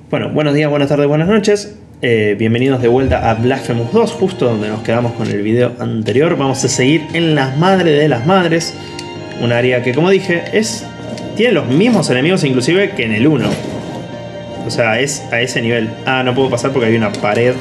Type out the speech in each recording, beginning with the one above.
Bueno, buenos días, buenas tardes, buenas noches. Bienvenidos de vuelta a Blasphemous 2, justo donde nos quedamos con el video anterior. Vamos a seguir en las madres de las madres. Un área que, como dije, tiene los mismos enemigos inclusive que en el 1. O sea, es a ese nivel. Ah, no puedo pasar porque hay una pared.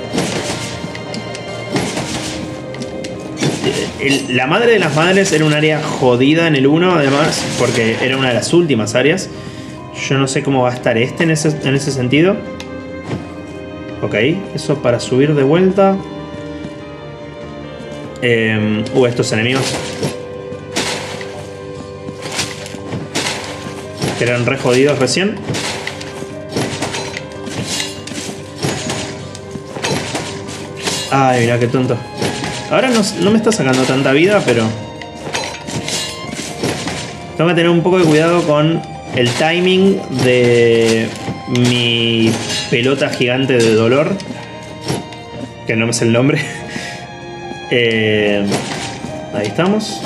La madre de las madres era un área jodida en el 1, además, porque era una de las últimas áreas. Yo no sé cómo va a estar en ese sentido. Ok, eso para subir de vuelta. Estos enemigos que eran re jodidos recién. Ay, mira qué tonto. Ahora no me está sacando tanta vida, pero tengo que tener un poco de cuidado con el timing de mi pelota gigante de dolor, que no me sé el nombre. Ahí estamos.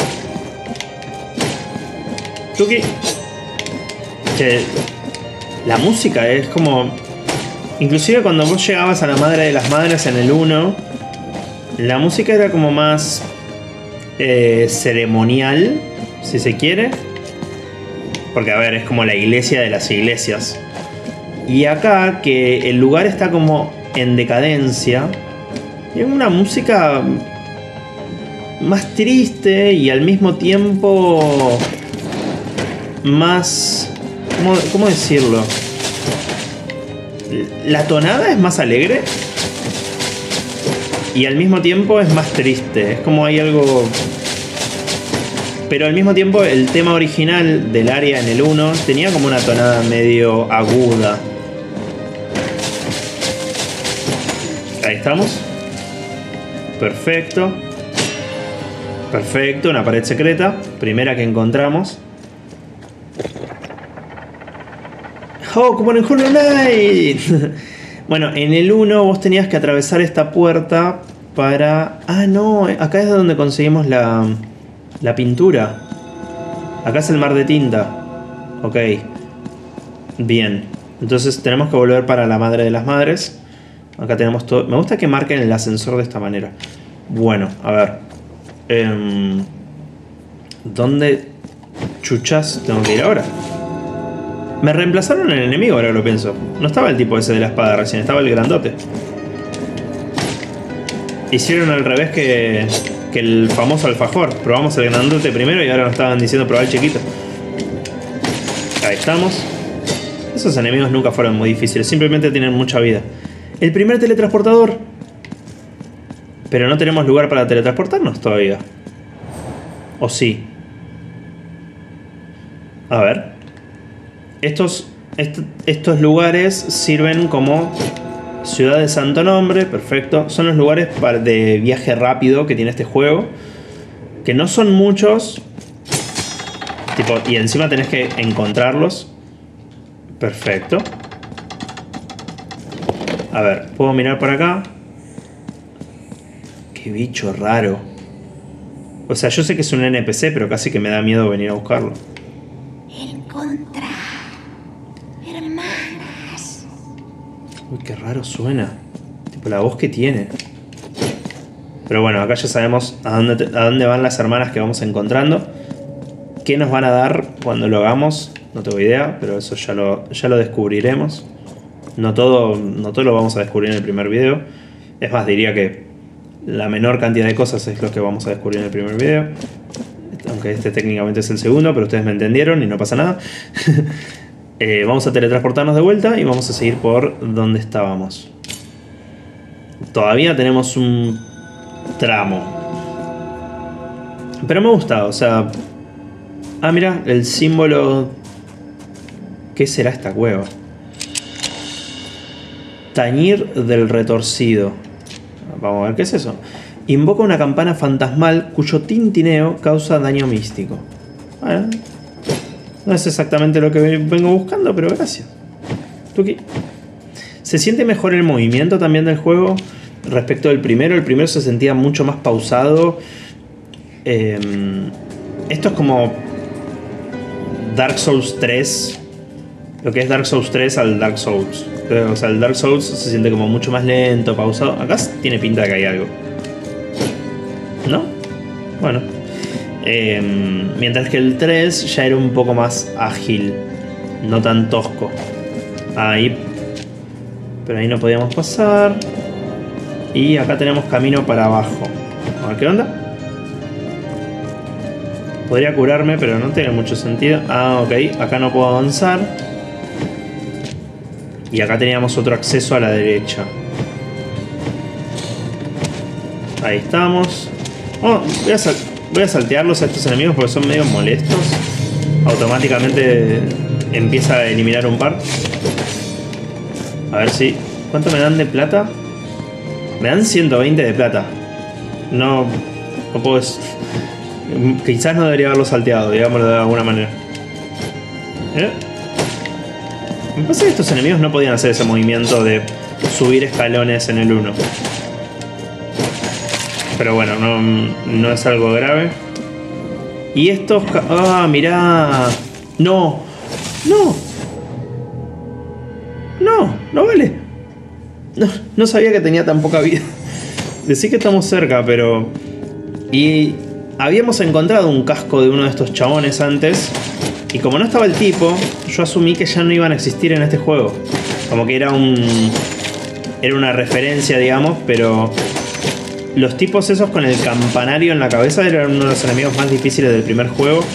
Tuki. Que la música es como... Inclusive cuando vos llegabas a la madre de las madres en el 1, la música era como más ceremonial, si se quiere. Porque, a ver, es como la iglesia de las iglesias. Y acá, que el lugar está como en decadencia, es una música más triste y al mismo tiempo más... ¿Cómo decirlo? La tonada es más alegre y al mismo tiempo es más triste. Es como hay algo... Pero al mismo tiempo el tema original del área en el 1 tenía como una tonada medio aguda. Ahí estamos. Perfecto. Perfecto, una pared secreta. Primera que encontramos. ¡Oh, como en el Hollow Knight! Bueno, en el 1 vos tenías que atravesar esta puerta para... Ah, no, acá es donde conseguimos la pintura. Acá es el mar de tinta. Ok. Bien. Entonces tenemos que volver para la madre de las madres. Acá tenemos todo. Me gusta que marquen el ascensor de esta manera. Bueno, a ver. ¿Dónde chuchas tengo que ir ahora? Me reemplazaron el enemigo, ahora que lo pienso. No estaba el tipo ese de la espada recién, estaba el grandote. Hicieron al revés que el famoso alfajor. Probamos el grandote primero y ahora nos estaban diciendo probar el chiquito. Ahí estamos. Esos enemigos nunca fueron muy difíciles, simplemente tienen mucha vida. El primer teletransportador. Pero no tenemos lugar para teletransportarnos todavía. ¿O sí? A ver. Estos lugares sirven como Ciudad de Santo Nombre, perfecto. Son los lugares de viaje rápido que tiene este juego. Que no son muchos. Tipo, y encima tenés que encontrarlos. Perfecto. A ver, ¿puedo mirar por acá? Qué bicho raro. O sea, yo sé que es un NPC, pero casi que me da miedo venir a buscarlo. Encontrar hermanas. Uy, qué raro suena. Tipo la voz que tiene. Pero bueno, acá ya sabemos a dónde van las hermanas que vamos encontrando. ¿Qué nos van a dar cuando lo hagamos? No tengo idea, pero eso ya lo descubriremos. No todo lo vamos a descubrir en el primer video. Es más, diría que la menor cantidad de cosas es lo que vamos a descubrir en el primer video. Aunque este técnicamente es el segundo, pero ustedes me entendieron y no pasa nada. Vamos a teletransportarnos de vuelta y vamos a seguir por donde estábamos. Todavía tenemos un tramo. Pero me gusta, o sea... Ah, mira, el símbolo... ¿Qué será esta cueva? Tañir del retorcido. Vamos a ver qué es eso. Invoca una campana fantasmal cuyo tintineo causa daño místico. Bueno, no es exactamente lo que vengo buscando, pero gracias. Tuki. Se siente mejor el movimiento también del juego respecto del primero. El primero se sentía mucho más pausado. Esto es como Dark Souls 3. Lo que es Dark Souls 3 al Dark Souls. O sea, el Dark Souls se siente como mucho más lento, pausado. Acá tiene pinta de que hay algo. ¿No? Bueno. Mientras que el 3 ya era un poco más ágil. No tan tosco. Ahí. Pero ahí no podíamos pasar. Y acá tenemos camino para abajo. A ver qué onda. Podría curarme, pero no tiene mucho sentido. Ah, ok. Acá no puedo avanzar. Y acá teníamos otro acceso a la derecha. Ahí estamos. Oh, voy a saltearlos a estos enemigos porque son medio molestos. Automáticamente empieza a eliminar un par. A ver si... ¿Cuánto me dan de plata? Me dan 120 de plata. No puedo... Quizás no debería haberlo salteado, digámoslo de alguna manera. Me parece que estos enemigos no podían hacer ese movimiento de subir escalones en el 1. Pero bueno, no es algo grave. Y estos... ¡Ah, mirá! ¡No! ¡No! ¡No! ¡No vale! No sabía que tenía tan poca vida. Decí que estamos cerca, pero... Y habíamos encontrado un casco de uno de estos chabones antes. Y como no estaba el tipo, yo asumí que ya no iban a existir en este juego. Como que era una referencia, digamos, pero... Los tipos esos con el campanario en la cabeza eran uno de los enemigos más difíciles del primer juego.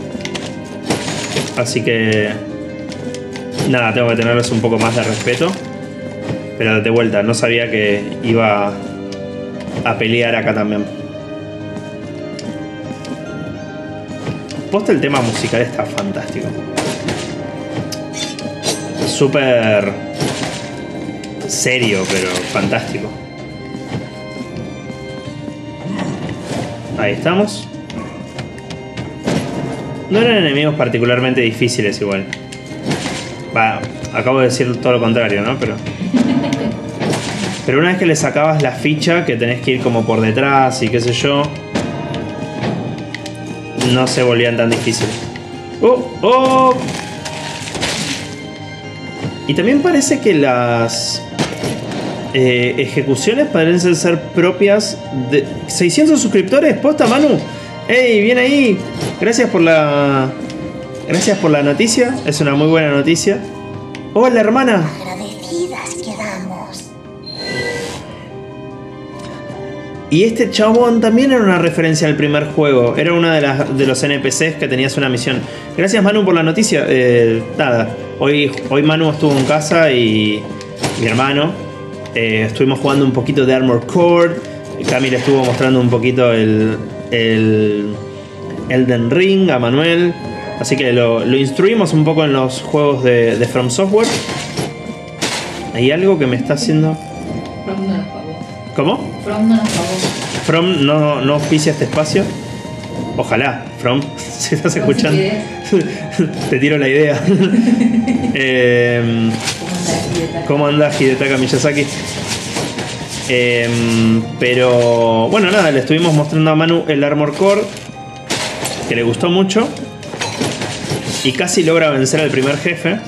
Así que... Nada, tengo que tenerles un poco más de respeto. Pero de vuelta, no sabía que iba a pelear acá también. Posta, el tema musical está fantástico. Súper serio, pero fantástico. Ahí estamos. No eran enemigos particularmente difíciles igual. Va, acabo de decir todo lo contrario, ¿no? Pero una vez que le sacabas la ficha, que tenés que ir como por detrás y qué sé yo, no se volvían tan difíciles. ¡Oh! ¡Oh! Y también parece que las ejecuciones parecen ser propias de... 600 suscriptores, posta, Manu. ¡Ey, bien ahí! Gracias por la noticia. Es una muy buena noticia. ¡Hola, hermana! Agradecidas quedamos. Y este chabón también era una referencia al primer juego. Era una de los NPCs que tenías una misión. Gracias, Manu, por la noticia. Nada, hoy Manu estuvo en casa y mi hermano. Estuvimos jugando un poquito de Armored Core. Cami le estuvo mostrando un poquito el Elden Ring a Manuel. Así que lo instruimos un poco en los juegos de From Software. Hay algo que me está haciendo... From no nos pagó. ¿Cómo? From no nos pagó. From no auspicia este espacio. Ojalá, From, si estás escuchando, te tiro la idea. ¿Cómo anda Hidetaka Miyazaki? Pero bueno, nada, le estuvimos mostrando a Manu el Armored Core, que le gustó mucho. Y casi logra vencer al primer jefe.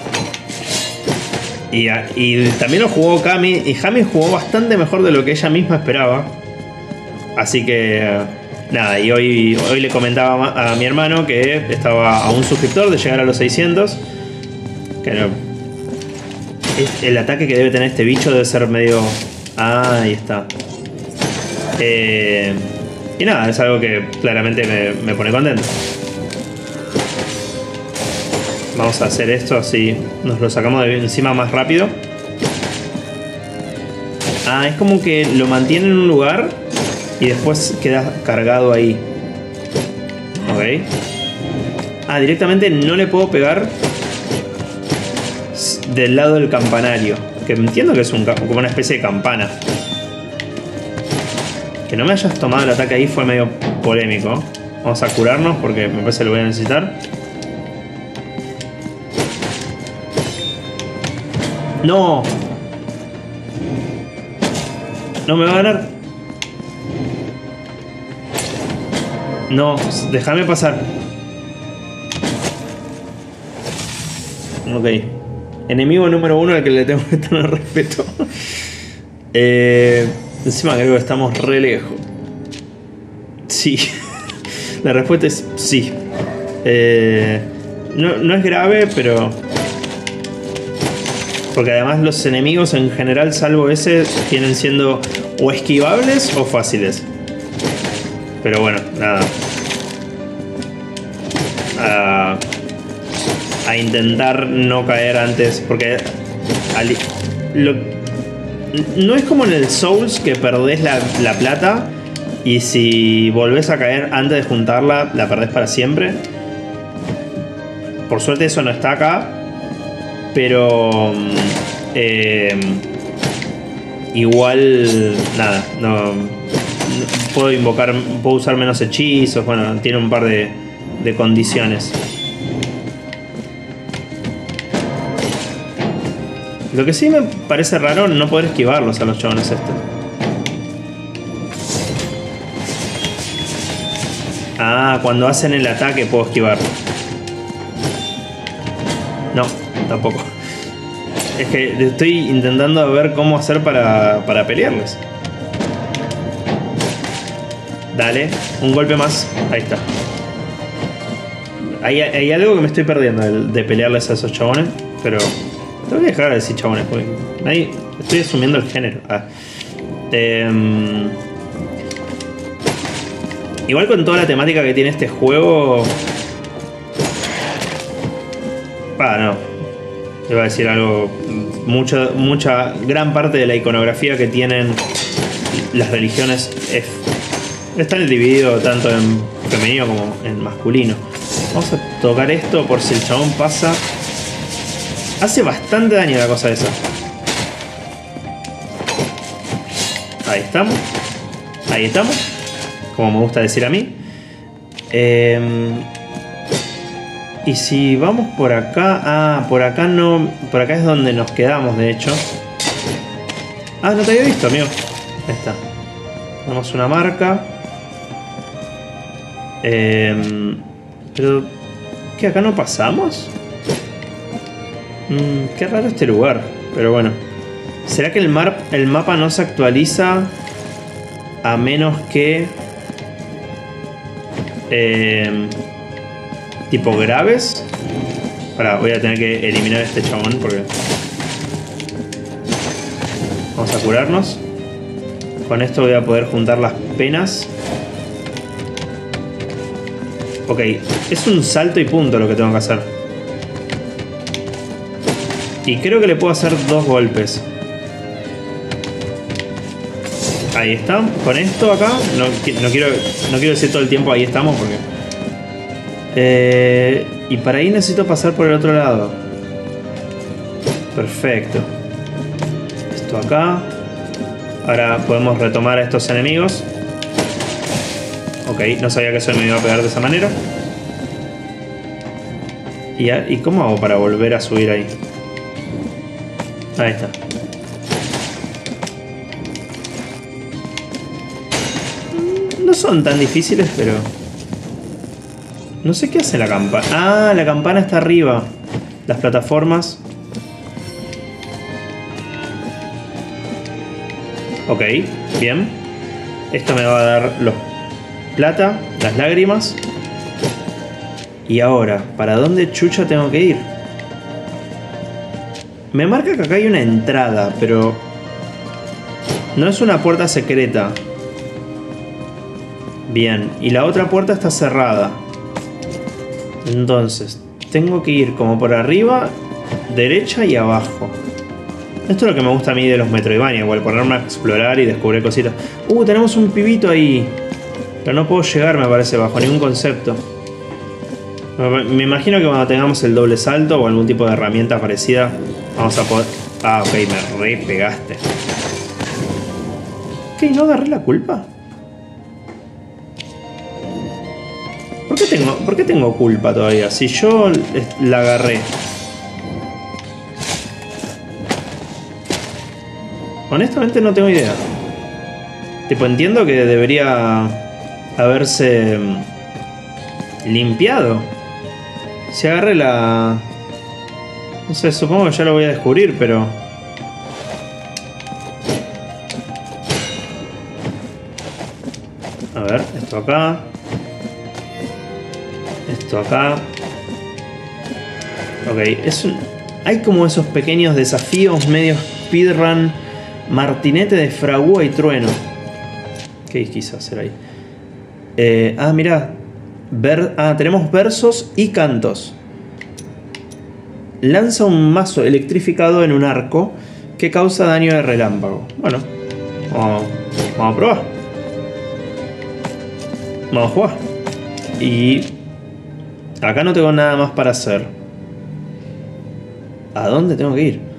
Y también lo jugó Cami. Y Cami jugó bastante mejor de lo que ella misma esperaba. Así que nada, y hoy le comentaba a mi hermano que estaba a un suscriptor de llegar a los 600. Que no, el ataque que debe tener este bicho debe ser medio... Ah, ahí está. Y nada, es algo que claramente me pone contento. Vamos a hacer esto así nos lo sacamos de encima más rápido. Ah, es como que lo mantiene en un lugar y después queda cargado ahí. Ok. Ah, directamente no le puedo pegar del lado del campanario. Que entiendo que es como una especie de campana. Que no me hayas tomado el ataque ahí fue medio polémico. Vamos a curarnos porque me parece que lo voy a necesitar. ¡No! No me va a ganar. No, déjame pasar. Ok. Enemigo número 1 al que le tengo que tener respeto. Encima creo que estamos re lejos. Sí. La respuesta es sí. No es grave, pero... Porque además los enemigos en general, salvo ese, vienen siendo o esquivables o fáciles. Pero bueno, nada. A intentar no caer antes. Porque no es como en el Souls que perdés la plata y si volvés a caer antes de juntarla, la perdés para siempre. Por suerte eso no está acá. Pero igual nada, no puedo invocar, puedo usar menos hechizos. Bueno, tiene un par de condiciones. Lo que sí me parece raro no poder esquivarlos a los chabones estos. Ah, cuando hacen el ataque puedo esquivar. No, tampoco. Es que estoy intentando ver cómo hacer para pelearles. Dale, un golpe más. Ahí está. Hay algo que me estoy perdiendo de pelearles a esos chabones. Pero tengo que dejar de decir chabones, porque estoy asumiendo el género. Igual con toda la temática que tiene este juego... no. Iba a decir algo. Gran parte de la iconografía que tienen las religiones están divididos tanto en femenino como en masculino. Vamos a tocar esto por si el chabón pasa. Hace bastante daño la cosa esa. Ahí estamos. Ahí estamos. Como me gusta decir a mí. Y si vamos por acá... Ah, por acá no... Por acá es donde nos quedamos, de hecho. Ah, no te había visto, amigo. Ahí está. Damos una marca. Pero... ¿qué? ¿Acá no pasamos? Qué raro este lugar. Pero bueno. ¿Será que el mapa no se actualiza? A menos que... tipo graves. Pará, voy a tener que eliminar a este chabón porque... Vamos a curarnos. Con esto voy a poder juntar las penas. Ok, es un salto y punto lo que tengo que hacer. Y creo que le puedo hacer 2 golpes. Ahí está. Con esto acá, no quiero decir todo el tiempo ahí estamos porque... y para ahí necesito pasar por el otro lado. Perfecto. Esto acá. Ahora podemos retomar a estos enemigos. Ok, no sabía que eso me iba a pegar de esa manera. ¿Y cómo hago para volver a subir ahí? Ahí está. No son tan difíciles, pero... No sé qué hace la campana. Ah, la campana está arriba. Las plataformas. Ok, bien. Esto me va a dar los plata, las lágrimas. Y ahora, ¿para dónde chucha tengo que ir? Me marca que acá hay una entrada, pero... no es una puerta secreta. Bien, y la otra puerta está cerrada. Entonces, tengo que ir como por arriba, derecha y abajo. Esto es lo que me gusta a mí de los Metroidvania, igual ponerme a explorar y descubrir cositas. Tenemos un pibito ahí. Pero no puedo llegar, me parece, bajo ningún concepto. Me imagino que cuando tengamos el doble salto o algún tipo de herramienta parecida, vamos a poder... Ah, ok, me re pegaste. ¿Qué? ¿No agarré la culpa? ¿Por qué tengo culpa todavía? Si yo la agarré. Honestamente no tengo idea. Tipo, entiendo que debería haberse limpiado. Si agarré la No sé, supongo que ya lo voy a descubrir, pero... A ver, esto acá. Esto acá. Ok, hay como esos pequeños desafíos medio speedrun. Martinete de fragua y trueno. ¿Qué quise hacer ahí? Mirá. Tenemos versos y cantos. Lanza un mazo electrificado en un arco que causa daño de relámpago. Bueno, vamos a probar. Vamos a jugar. Y acá no tengo nada más para hacer. ¿A dónde tengo que ir?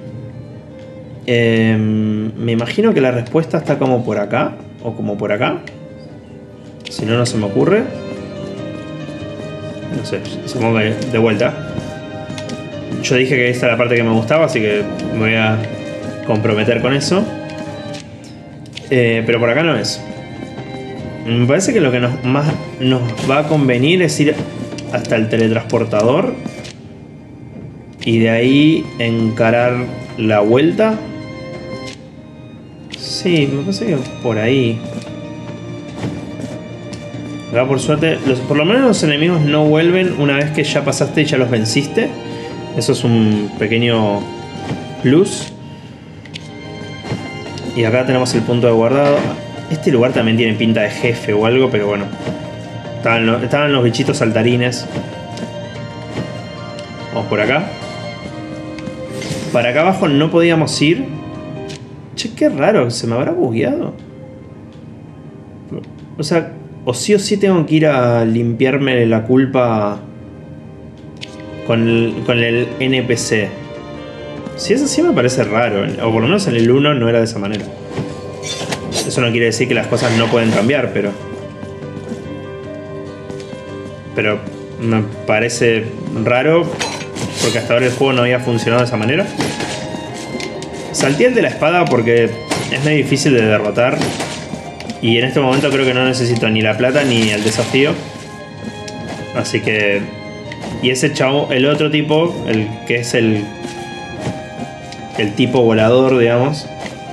Me imagino que la respuesta está como por acá. O como por acá. Si no, no se me ocurre. No sé, supongo que de vuelta. Yo dije que esta era la parte que me gustaba, así que me voy a comprometer con eso. Pero por acá no es. Me parece que lo que más nos va a convenir es ir hasta el teletransportador. Y de ahí encarar la vuelta. Sí, me parece que por ahí. Acá por suerte, por lo menos los enemigos no vuelven una vez que ya pasaste y ya los venciste. Eso es un pequeño plus. Y acá tenemos el punto de guardado. Este lugar también tiene pinta de jefe o algo, pero bueno. Estaban los bichitos saltarines. Vamos por acá. Para acá abajo no podíamos ir. Che, qué raro, ¿se me habrá bugueado? O sea, o sí tengo que ir a limpiarme la culpa con el NPC. Si es así me parece raro. O por lo menos en el 1 no era de esa manera. Eso no quiere decir que las cosas no pueden cambiar, pero me parece raro porque hasta ahora el juego no había funcionado de esa manera. Salté el de la espada porque es muy difícil de derrotar. Y en este momento creo que no necesito ni la plata ni el desafío. Así que... Y ese chavo, el otro tipo, el que es el tipo volador, digamos,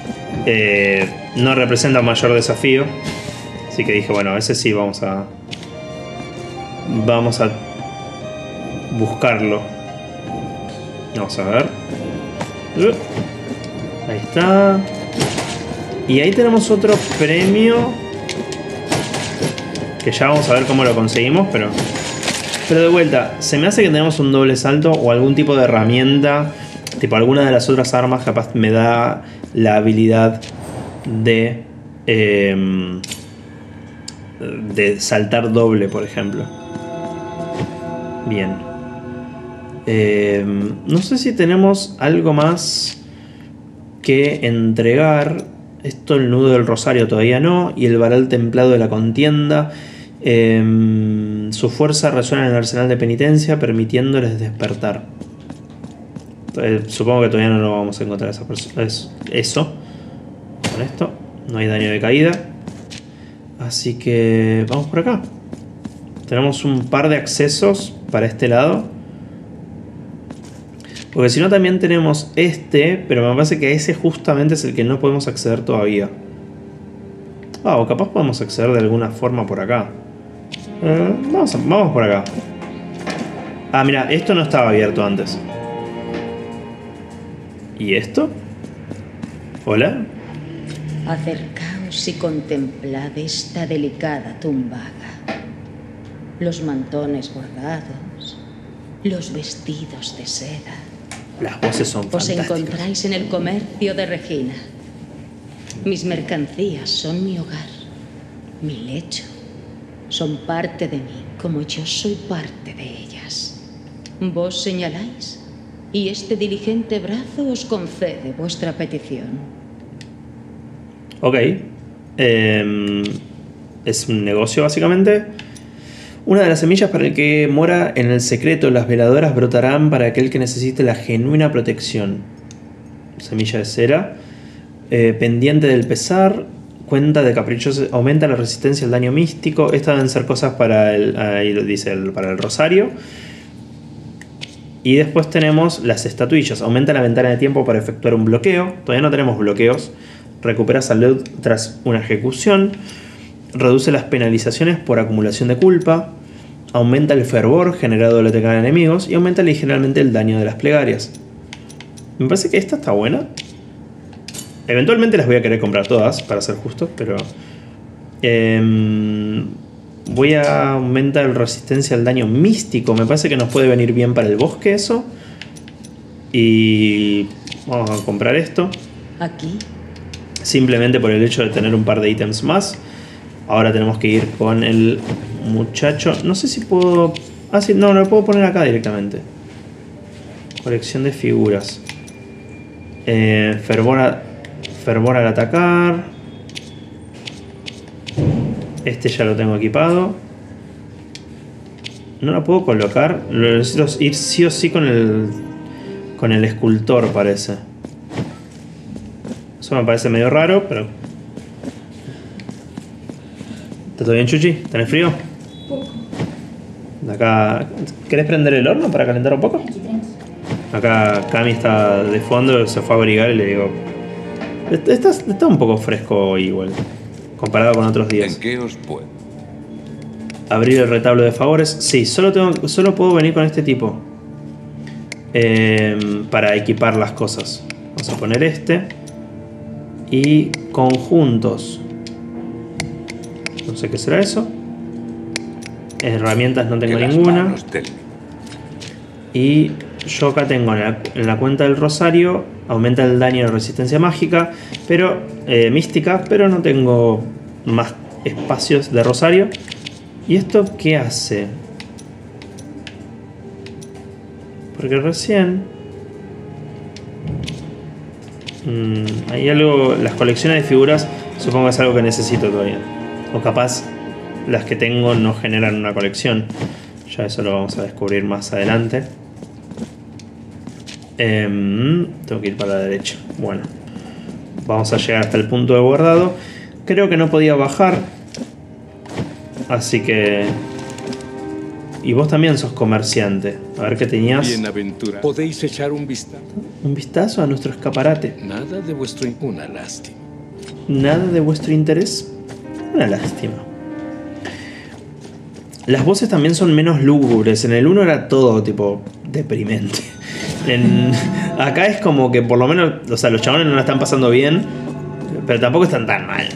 no representa un mayor desafío. Así que dije, bueno, ese sí vamos a buscarlo. Vamos a ver. Ahí está. Y ahí tenemos otro premio que ya vamos a ver cómo lo conseguimos, pero de vuelta, se me hace que tenemos un doble salto o algún tipo de herramienta, tipo alguna de las otras armas capaz me da la habilidad de saltar doble, por ejemplo. Bien. No sé si tenemos algo más que entregar. Esto, el nudo del rosario todavía no. Y el varal templado de la contienda. Su fuerza resuena en el arsenal de penitencia, permitiéndoles despertar. Supongo que todavía no lo vamos a encontrar eso. Con esto no hay daño de caída. Así que vamos por acá. Tenemos un par de accesos para este lado. Porque si no también tenemos este, pero me parece que ese justamente es el que no podemos acceder todavía. O capaz podemos acceder de alguna forma por acá. Vamos por acá. Mira, esto no estaba abierto antes. ¿Y esto? ¿Hola? Acercaos y contemplad esta delicada tumbaga. Los mantones bordados, los vestidos de seda. Las voces son fantásticas. Os encontráis en el comercio de Regina. Mis mercancías son mi hogar, mi lecho. Son parte de mí, como yo soy parte de ellas. Vos señaláis, y este diligente brazo os concede vuestra petición. Ok. Es un negocio, básicamente. Una de las semillas para el que mora en el secreto, las veladoras brotarán para aquel que necesite la genuina protección. Semilla de cera. Pendiente del pesar. Cuenta de caprichos. Aumenta la resistencia al daño místico. Estas deben ser cosas para ahí lo dice, para el rosario. Y después tenemos las estatuillas. Aumenta la ventana de tiempo para efectuar un bloqueo. Todavía no tenemos bloqueos. Recupera salud tras una ejecución. Reduce las penalizaciones por acumulación de culpa. Aumenta el fervor generado al atacar a enemigos. Y aumenta ligeramente el daño de las plegarias. Me parece que esta está buena. Eventualmente las voy a querer comprar todas, para ser justo, pero... voy a aumentar resistencia al daño místico. Me parece que nos puede venir bien para el bosque eso. Y vamos a comprar esto. Aquí. Simplemente por el hecho de tener un par de ítems más. Ahora tenemos que ir con el muchacho. No sé si puedo... Ah, sí, no, lo puedo poner acá directamente. Colección de figuras. Fervor al atacar. Este ya lo tengo equipado. No lo puedo colocar. Lo necesito ir sí o sí con el escultor, parece. Eso me parece medio raro, pero... ¿Está todo bien, Chuchi? ¿Tenés frío? Poco. Acá... ¿Querés prender el horno para calentar un poco? Acá Cami está de fondo, se fue a abrigar y le digo... Está un poco fresco hoy igual, comparado con otros días. ¿En qué os puedo? Abrir el retablo de favores. Sí, solo puedo venir con este tipo. Para equipar las cosas. Vamos a poner este. Y conjuntos. No sé qué será eso. Herramientas no tengo Que las ninguna. manos del- Y yo acá tengo en la cuenta del rosario. Aumenta el daño de resistencia mágica. Pero mística. Pero no tengo más espacios de rosario. ¿Y esto qué hace? Porque recién... hay algo... Las colecciones de figuras supongo que es algo que necesito todavía. O capaz las que tengo no generan una colección. Ya eso lo vamos a descubrir más adelante. Tengo que ir para la derecha. Bueno. Vamos a llegar hasta el punto de guardado. Creo que no podía bajar. Así que... Y vos también sos comerciante. A ver qué tenías. Bienaventura. Podéis echar un vistazo. Un vistazo a nuestro escaparate. Nada de vuestro... Una lástima. Nada de vuestro interés. Una lástima. Las voces también son menos lúgubres. En el 1 era todo tipo deprimente. Acá es como que por lo menos... O sea, los chabones no la están pasando bien. Pero tampoco están tan mal.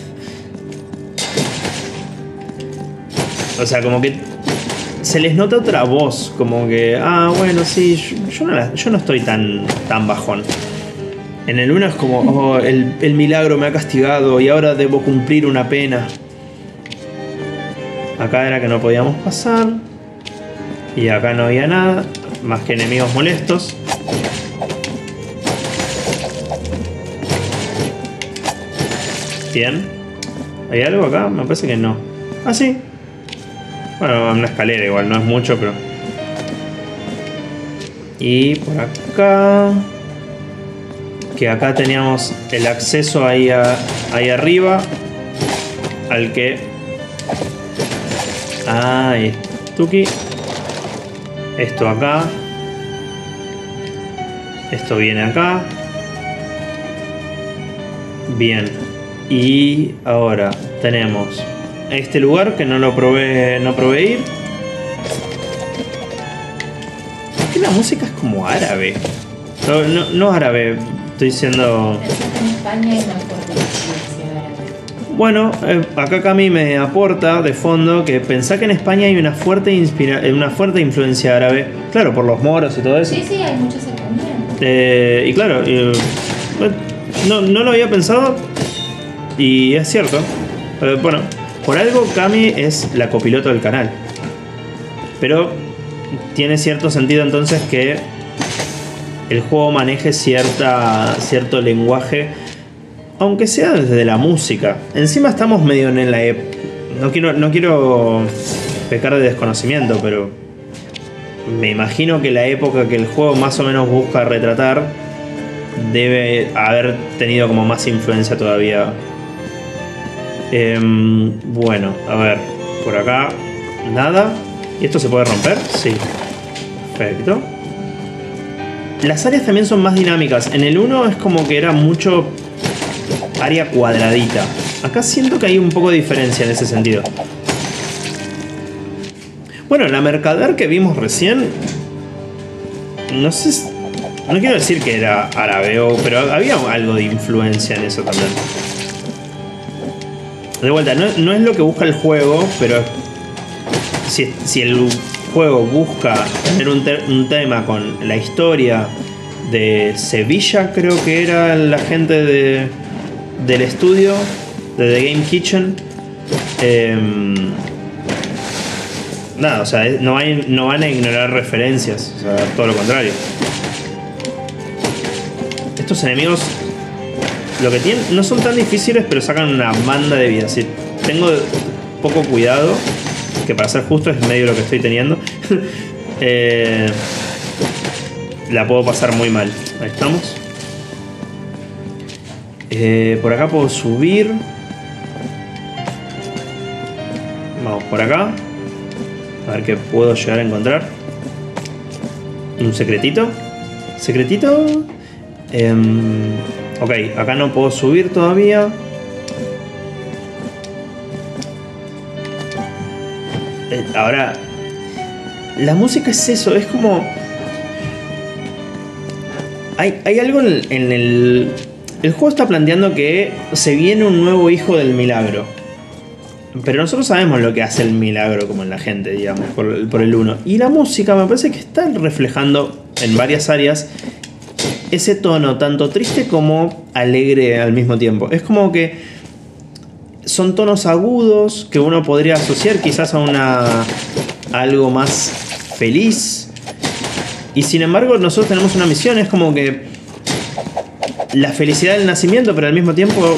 O sea, como que se les nota otra voz, como que, bueno, sí, yo no estoy tan bajón. En el 1 es como, el milagro me ha castigado y ahora debo cumplir una pena. Acá era que no podíamos pasar. Y acá no había nada, más que enemigos molestos. Bien. ¿Hay algo acá? Me parece que no. Ah, sí. Bueno, una escalera igual, no es mucho, pero... Y por acá... Que acá teníamos el acceso ahí arriba. Al que... Tuki. Esto acá. Esto viene acá. Bien. Y ahora tenemos... este lugar que no probé ir. Es que la música es como árabe. No árabe, estoy diciendo... En España hay una fuerte influencia árabe. Bueno, acá Cami me aporta de fondo que pensá que en España hay una fuerte influencia árabe. Claro, por los moros y todo eso. Sí, hay mucha cercanía. Y claro, no lo había pensado. Y es cierto. Bueno. Por algo Cami es la copiloto del canal. Pero tiene cierto sentido entonces que el juego maneje cierto lenguaje, aunque sea desde la música. Encima estamos medio en la no quiero pecar de desconocimiento, pero me imagino que la época que el juego más o menos busca retratar debe haber tenido como más influencia todavía. Bueno, a ver, por acá nada. ¿Y esto se puede romper? Sí. Perfecto. Las áreas también son más dinámicas. En el 1 es como que era mucho área cuadradita. Acá siento que hay un poco de diferencia en ese sentido. Bueno, la mercader que vimos recién, no sé, no quiero decir que era árabe, pero había algo de influencia en eso también. De vuelta, no es lo que busca el juego, pero si el juego busca tener un tema con la historia de Sevilla, creo que era la gente del estudio de The Game Kitchen, nada, o sea, no van a ignorar referencias, o sea, todo lo contrario. Estos enemigos, lo que tienen, no son tan difíciles, pero sacan una banda de vida. Si tengo poco cuidado, que para ser justo es medio lo que estoy teniendo, la puedo pasar muy mal. Ahí estamos. Por acá puedo subir. Vamos por acá. A ver qué puedo llegar a encontrar. Un secretito. Secretito. Ok, acá no puedo subir todavía. Ahora, la música es eso, es como... Hay algo en el... El juego está planteando que se viene un nuevo hijo del milagro. Pero nosotros sabemos lo que hace el milagro como en la gente, digamos, por el 1. Y la música me parece que está reflejando en varias áreas ese tono tanto triste como alegre al mismo tiempo. Es como que son tonos agudos que uno podría asociar quizás a algo más feliz. Y sin embargo nosotros tenemos una misión, es como que la felicidad del nacimiento, pero al mismo tiempo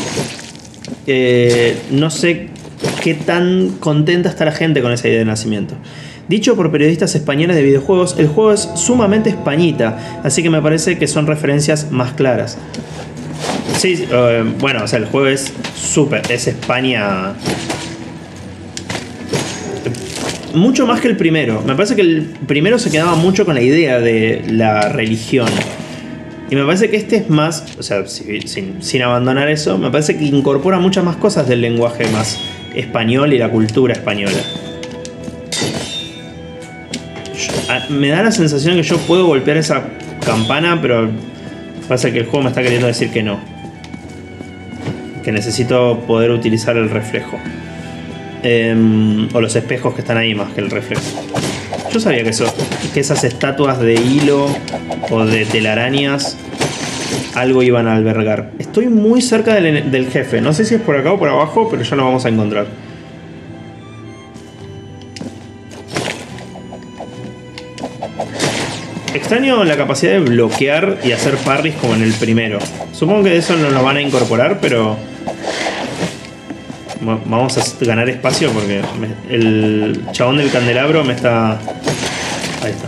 no sé qué tan contenta está la gente con esa idea de nacimiento. Dicho por periodistas españoles de videojuegos, el juego es sumamente españita, así que me parece que son referencias más claras. Sí, bueno, o sea, el juego es es España. Mucho más que el primero. Me parece que el primero se quedaba mucho con la idea de la religión. Y me parece que este es más, o sea, sin abandonar eso, me parece que incorpora muchas más cosas del lenguaje más español y la cultura española. Me da la sensación que yo puedo golpear esa campana, pero pasa que el juego me está queriendo decir que no. Que necesito poder utilizar el reflejo. O los espejos que están ahí más que el reflejo. Yo sabía que esas estatuas de hilo o de telarañas algo iban a albergar. Estoy muy cerca del jefe. No sé si es por acá o por abajo, pero ya lo vamos a encontrar. Extraño la capacidad de bloquear y hacer parries como en el primero. Supongo que eso no lo van a incorporar, pero vamos a ganar espacio porque el chabón del candelabro me está... Ahí está.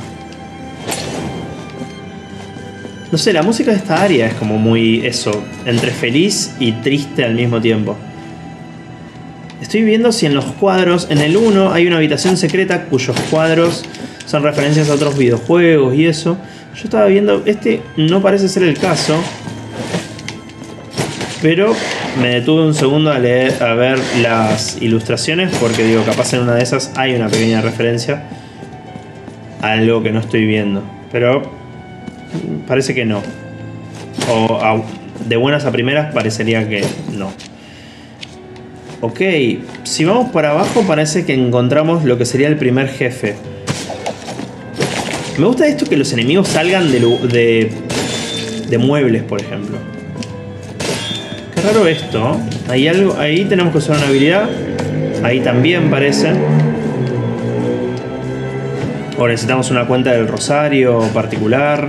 No sé, la música de esta área es como muy eso, entre feliz y triste al mismo tiempo. Estoy viendo si en los cuadros, en el 1 hay una habitación secreta cuyos cuadros son referencias a otros videojuegos y eso. Yo estaba viendo, este no parece ser el caso, pero me detuve un segundo a ver las ilustraciones porque digo, capaz en una de esas hay una pequeña referencia a algo que no estoy viendo, pero parece que no. O de buenas a primeras parecería que no. Ok, si vamos para abajo parece que encontramos lo que sería el primer jefe. Me gusta esto que los enemigos salgan de muebles, por ejemplo. Qué raro esto. Hay algo, ahí tenemos que usar una habilidad. Ahí también parece. O necesitamos una cuenta del Rosario particular.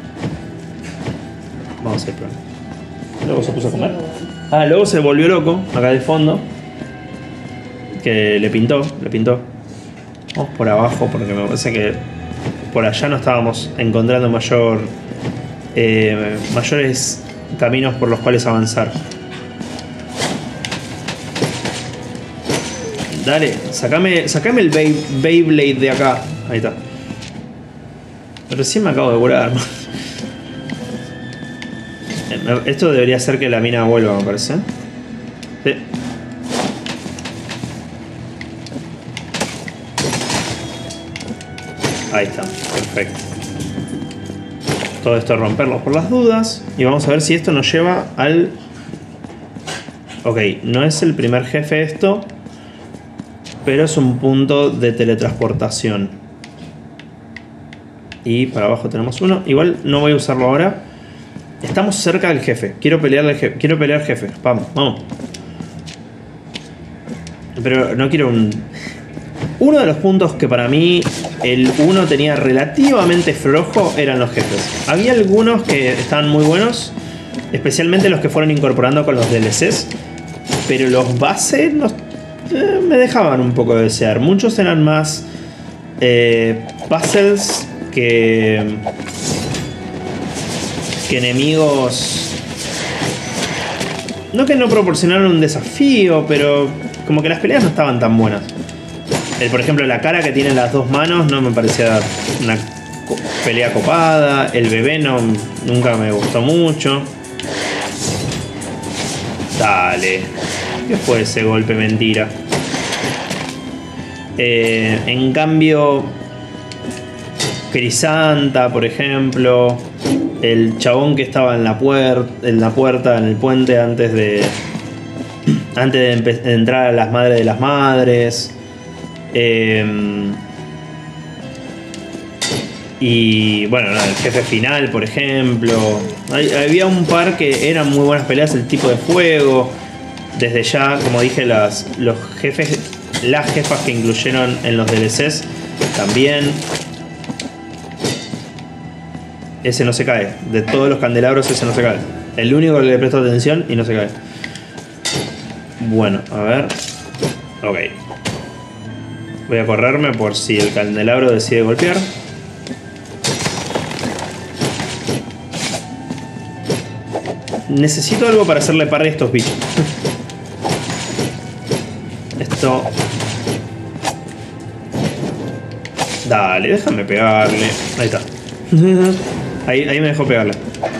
Vamos a ir por ahí. Luego se puso a comer. Ah, luego se volvió loco, acá de fondo. Que le pintó. Vamos por abajo porque me parece que por allá no estábamos encontrando mayores caminos por los cuales avanzar. Dale, sacame el Beyblade de acá. Ahí está. Recién me acabo de curar. Esto debería ser que la mina vuelva, me parece. Sí. Ahí está, perfecto. Todo esto romperlo por las dudas. Y vamos a ver si esto nos lleva al... Ok, no es el primer jefe esto, pero es un punto de teletransportación. Y para abajo tenemos uno. Igual no voy a usarlo ahora. Estamos cerca del jefe. Quiero pelearle al jefe. Quiero pelear al jefe. Vamos, vamos. Pero no quiero un... Uno de los puntos que para mí el 1 tenía relativamente flojo eran los jefes. Había algunos que estaban muy buenos, especialmente los que fueron incorporando con los DLCs, pero los bases me dejaban un poco de desear. Muchos eran más puzzles que enemigos. No que no proporcionaron un desafío, pero como que las peleas no estaban tan buenas. Por ejemplo, la cara que tienen las dos manos no me parecía una pelea copada. El bebé nunca me gustó mucho. Dale. ¿Qué fue ese golpe mentira? En cambio, Crisanta, por ejemplo, el chabón que estaba en la puerta, en el puente antes de entrar a las madres de las madres. Y bueno, el jefe final, por ejemplo. Había un par que eran muy buenas peleas, el tipo de fuego. Desde ya, como dije, las jefas que incluyeron en los DLCs también. Ese no se cae. De todos los candelabros, ese no se cae. El único que le presto atención y no se cae. Bueno, a ver. Ok. Voy a correrme por si el candelabro decide golpear. Necesito algo para hacerle parry a estos bichos. Esto... Dale, déjame pegarle. Ahí está. Ahí me dejó pegarle.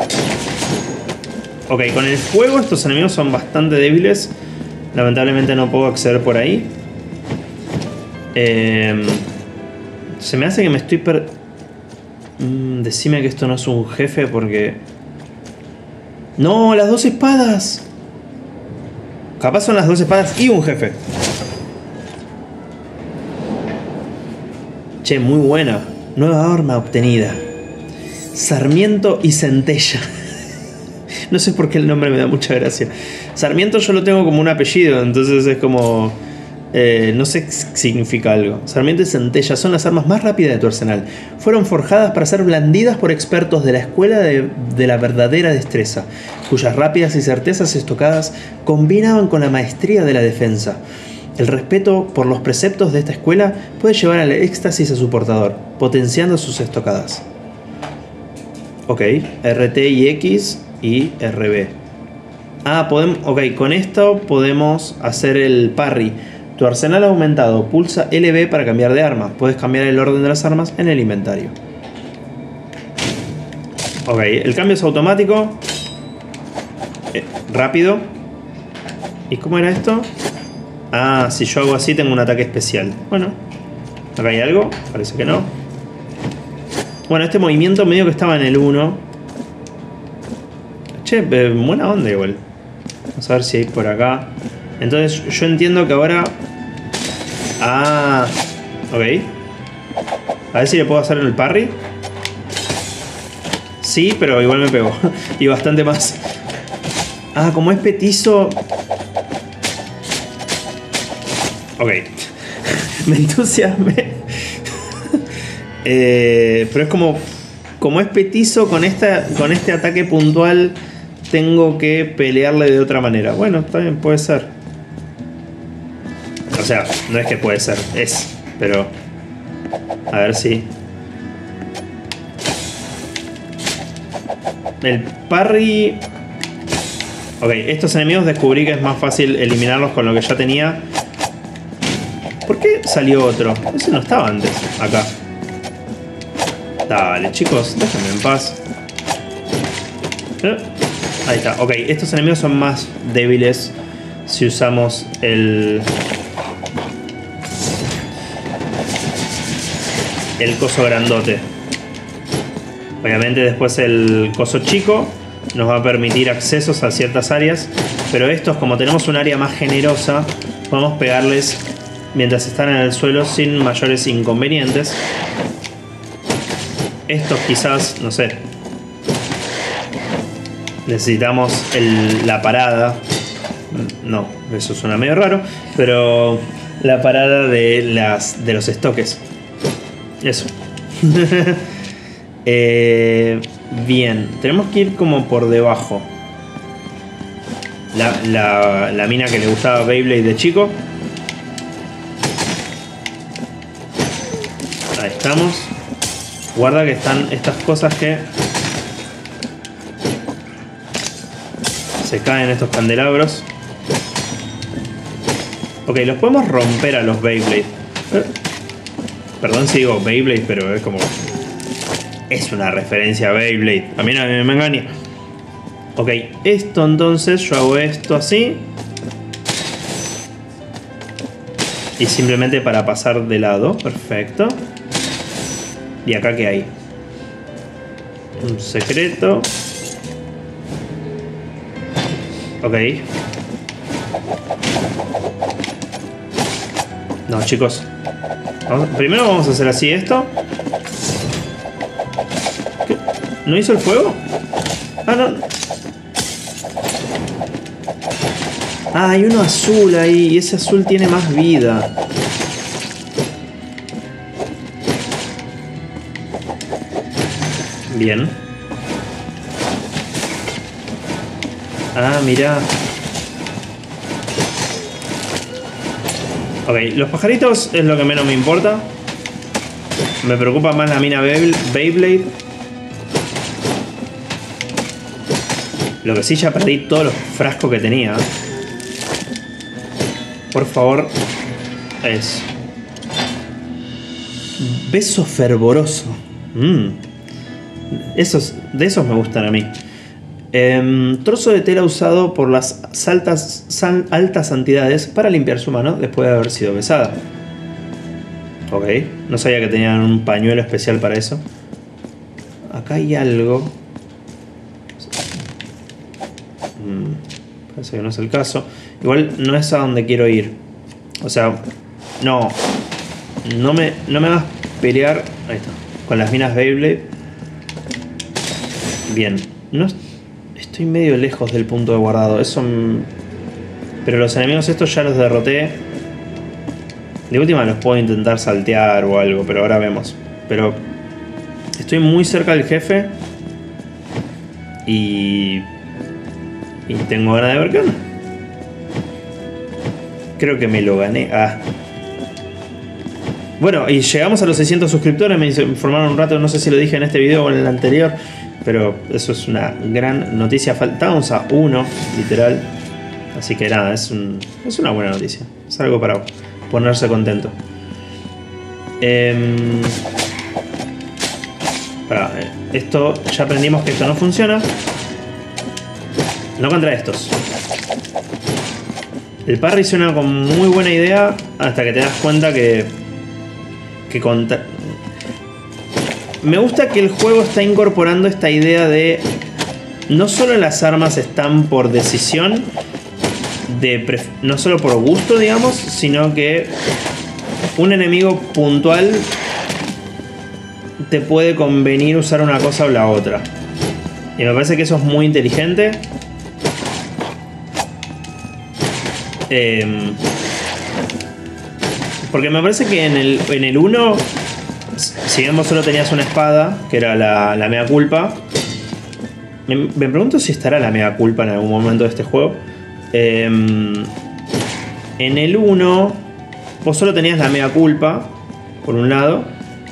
Ok, con el fuego estos enemigos son bastante débiles. Lamentablemente no puedo acceder por ahí. Se me hace que me estoy decime que esto no es un jefe porque... ¡No! ¡Las dos espadas! Capaz son las dos espadas y un jefe. Che, muy buena. Nueva arma obtenida. Sarmiento y centella. No sé por qué el nombre me da mucha gracia. Sarmiento yo lo tengo como un apellido, entonces es como... no sé si significa algo. Sarmiento y centella son las armas más rápidas de tu arsenal. Fueron forjadas para ser blandidas por expertos de la escuela de la verdadera destreza, cuyas rápidas y certezas estocadas combinaban con la maestría de la defensa. El respeto por los preceptos de esta escuela puede llevar al éxtasis a su portador, potenciando sus estocadas. Ok, RT y X y RB. Ok, con esto podemos hacer el parry. Tu arsenal ha aumentado. Pulsa LB para cambiar de arma. Puedes cambiar el orden de las armas en el inventario. Ok, el cambio es automático. Rápido. ¿Y cómo era esto? Ah, si yo hago así tengo un ataque especial. Bueno, ¿acá hay algo? Parece que no. Bueno, este movimiento medio que estaba en el 1. Che, buena onda igual. Vamos a ver si hay por acá. Entonces yo entiendo que ahora... Ah, ok. A ver si le puedo hacer el parry. Sí, pero igual me pegó. Y bastante más. Ah, como es petizo... Ok. Me entusiasmé. Pero es como es petizo con este ataque puntual, tengo que pelearle de otra manera. Bueno, también puede ser. O sea, no es que puede ser, es. Pero... A ver si... El parry... Ok, estos enemigos descubrí que es más fácil eliminarlos con lo que ya tenía. ¿Por qué salió otro? Ese no estaba antes, acá. Dale, chicos, déjenme en paz. Ahí está. Ok, estos enemigos son más débiles si usamos el coso grandote. Obviamente después el coso chico nos va a permitir accesos a ciertas áreas, pero estos, como tenemos un área más generosa, podemos pegarles mientras están en el suelo sin mayores inconvenientes. Estos quizás, no sé, necesitamos la parada. No, eso suena medio raro, pero la parada de los estoques. Eso. Bien, tenemos que ir como por debajo. La mina que le gustaba Beyblade de chico. Ahí estamos. Guarda que están estas cosas que se caen, estos candelabros. Ok, los podemos romper a los Beyblade. Perdón si digo Beyblade, pero es como... es una referencia a Beyblade. A mí no me engaña. Ok, esto entonces, yo hago esto así. Y simplemente para pasar de lado. Perfecto. ¿Y acá qué hay? Un secreto. Ok. No, chicos. Primero vamos a hacer así esto. ¿Qué? ¿No hizo el fuego? Ah, no. Ah, hay uno azul ahí. Y ese azul tiene más vida. Bien. Ah, mirá. Ok, los pajaritos es lo que menos me importa. Me preocupa más la mina Beyblade. Lo que sí, ya perdí todos los frascos que tenía. Por favor. Es beso fervoroso. De esos me gustan a mí. Trozo de tela usado por las altas santidades para limpiar su mano después de haber sido besada. Ok, no sabía que tenían un pañuelo especial para eso. Acá hay algo. Parece que no es el caso. Igual no es a donde quiero ir. O sea, no me hagas pelear. Ahí está, con las minas Beyblade. Bien, no estoy medio lejos del punto de guardado. Eso. Pero los enemigos estos ya los derroté. De última los puedo intentar saltear o algo, pero ahora vemos. Pero estoy muy cerca del jefe. Y tengo ganas de ver qué onda. Creo que me lo gané. Ah. Bueno, y llegamos a los 600 suscriptores. Me informaron un rato, no sé si lo dije en este video o en el anterior, pero eso es una gran noticia. Faltábamos a 1, literal. Así que nada, es una buena noticia. Es algo para ponerse contento. Esto, ya aprendimos que esto no funciona. No contra estos. El parry suena con muy buena idea hasta que te das cuenta que me gusta que el juego está incorporando esta idea de no solo las armas están por decisión, no solo por gusto, digamos, sino que un enemigo puntual te puede convenir usar una cosa o la otra. Y me parece que eso es muy inteligente. Porque me parece que en el 1, si bien vos solo tenías una espada, que era la mea culpa, me pregunto si estará la mea culpa en algún momento de este juego. En el 1, vos solo tenías la mea culpa, por un lado.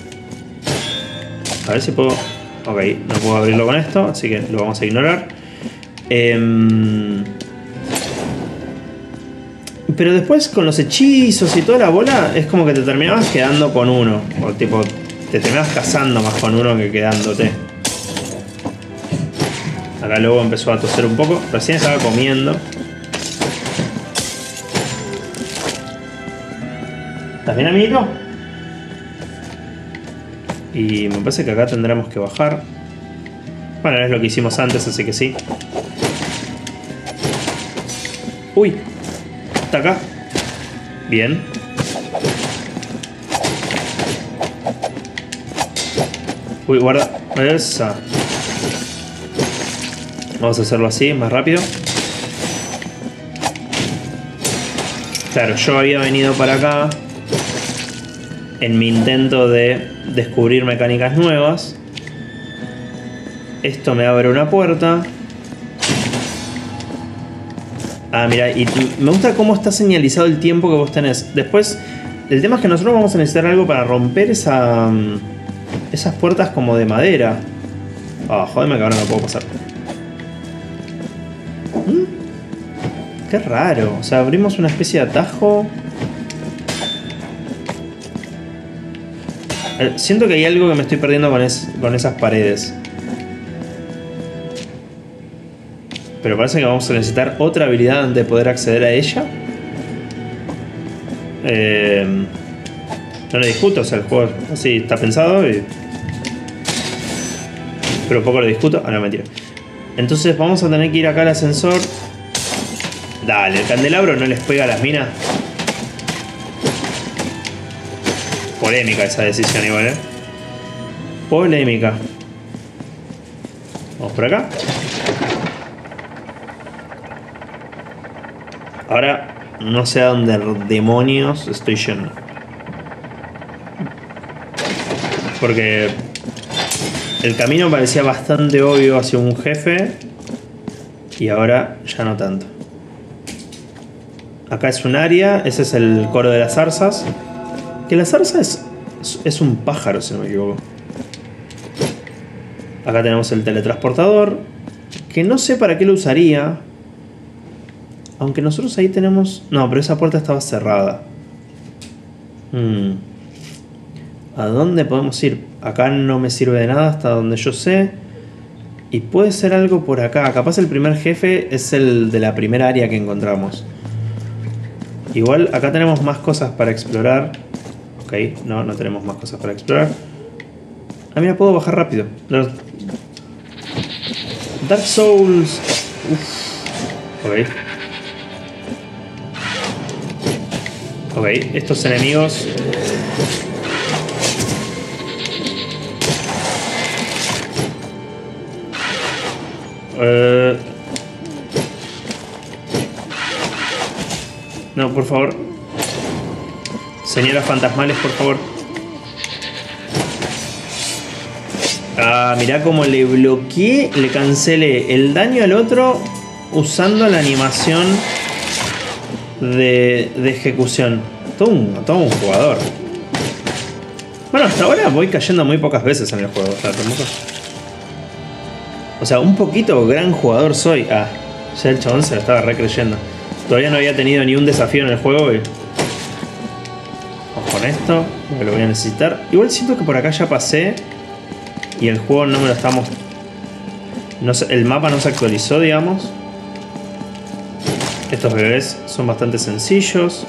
A ver si puedo... Ok, no puedo abrirlo con esto, así que lo vamos a ignorar. Pero después con los hechizos y toda la bola es como que te terminabas quedando con uno. O tipo, te terminabas casando más con uno que quedándote. A Acá luego empezó a toser un poco. Recién estaba comiendo. ¿Estás bien, amiguito? Y me parece que acá tendremos que bajar. Bueno, es lo que hicimos antes, así que sí. Uy. Está acá. Bien. Uy, guarda. Esa. Vamos a hacerlo así, más rápido. Claro, yo había venido para acá en mi intento de descubrir mecánicas nuevas. Esto me abre una puerta. Ah, mira, y me gusta cómo está señalizado el tiempo que vos tenés. Después, el tema es que nosotros vamos a necesitar algo para romper esas puertas como de madera. Ah, jodeme que ahora no puedo pasar. Qué raro. O sea, abrimos una especie de atajo. Siento que hay algo que me estoy perdiendo con esas paredes. Pero parece que vamos a necesitar otra habilidad antes de poder acceder a ella. No le discuto, o sea, el juego así está pensado y... Pero poco lo discuto. Ah, no, mentira. Entonces vamos a tener que ir acá al ascensor. Dale, el candelabro no les pega a las minas. Polémica esa decisión igual, ¿eh? Polémica. Vamos por acá. Ahora no sé a dónde demonios estoy yendo. Porque el camino parecía bastante obvio hacia un jefe. Y ahora ya no tanto. Acá es un área. Ese es el coro de las zarzas. Que la zarza es un pájaro, si no me equivoco. Acá tenemos el teletransportador. Que no sé para qué lo usaría. Aunque nosotros ahí tenemos... No, pero esa puerta estaba cerrada. ¿A dónde podemos ir? Acá no me sirve de nada hasta donde yo sé. Y puede ser algo por acá. Capaz el primer jefe es el de la primera área que encontramos. Igual acá tenemos más cosas para explorar. Ok, no tenemos más cosas para explorar. Ah, mira, puedo bajar rápido. Dark Souls. Ok. Ok, estos enemigos... No, por favor. Señoras fantasmales, por favor. Ah, mirá cómo le bloqueé, le cancelé el daño al otro usando la animación de ejecución. Todo un jugador. Bueno, hasta ahora voy cayendo muy pocas veces en el juego. O sea, un poquito gran jugador soy. Ah, ya el chabón se lo estaba recreyendo. Todavía no había tenido ni un desafío en el juego y... Vamos con esto, porque lo voy a necesitar. Igual siento que por acá ya pasé y el juego no me lo estamos... No sé, el mapa no se actualizó, digamos. Estos bebés son bastante sencillos.